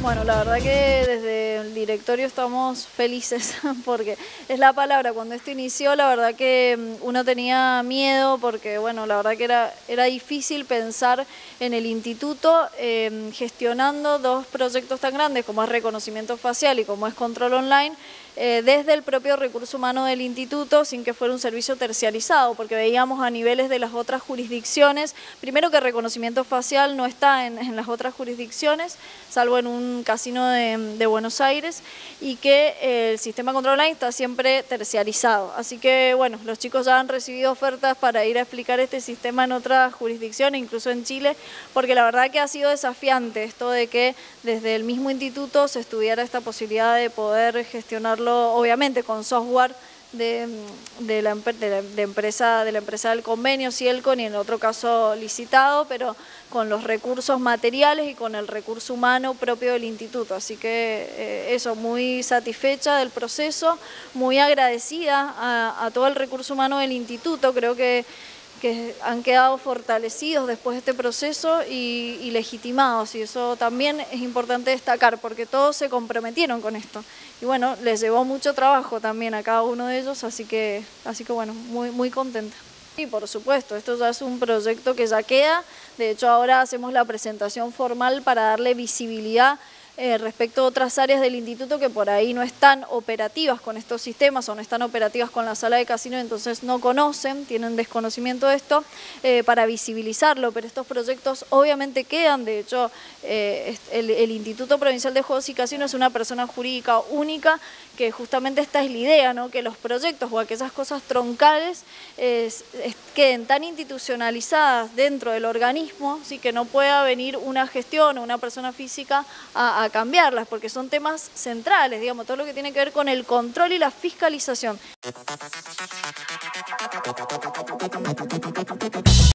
Bueno, la verdad que desde el directorio estamos felices porque es la palabra. Cuando esto inició, la verdad que uno tenía miedo porque, bueno, la verdad que era difícil pensar en el instituto gestionando dos proyectos tan grandes como es reconocimiento facial y como es control online, desde el propio recurso humano del instituto sin que fuera un servicio terciarizado, porque veíamos a niveles de las otras jurisdicciones, primero que reconocimiento facial no está en las otras jurisdicciones, salvo en un casino de Buenos Aires, y que el sistema control online está siempre terciarizado. Así que bueno, los chicos ya han recibido ofertas para ir a explicar este sistema en otras jurisdicciones, incluso en Chile, porque la verdad que ha sido desafiante esto de que desde el mismo instituto se estudiara esta posibilidad de poder gestionarlo, obviamente con software de la empresa del convenio, Cielcon, y en otro caso licitado, pero con los recursos materiales y con el recurso humano propio del instituto. Así que eso, muy satisfecha del proceso, muy agradecida a todo el recurso humano del instituto. Creo que han quedado fortalecidos después de este proceso y legitimados, y eso también es importante destacar porque todos se comprometieron con esto y bueno, les llevó mucho trabajo también a cada uno de ellos, así que bueno, muy contenta. Y por supuesto, esto ya es un proyecto que ya queda, de hecho ahora hacemos la presentación formal para darle visibilidad respecto a otras áreas del instituto que por ahí no están operativas con estos sistemas o no están operativas con la sala de casino, entonces no conocen, tienen desconocimiento de esto, para visibilizarlo, pero estos proyectos obviamente quedan. De hecho el Instituto Provincial de Juegos y Casinos es una persona jurídica única, que justamente esta es la idea, ¿no? Que los proyectos o aquellas cosas troncales queden tan institucionalizadas dentro del organismo, ¿sí? Que no pueda venir una gestión o una persona física a cambiarlas, porque son temas centrales, digamos, todo lo que tiene que ver con el control y la fiscalización.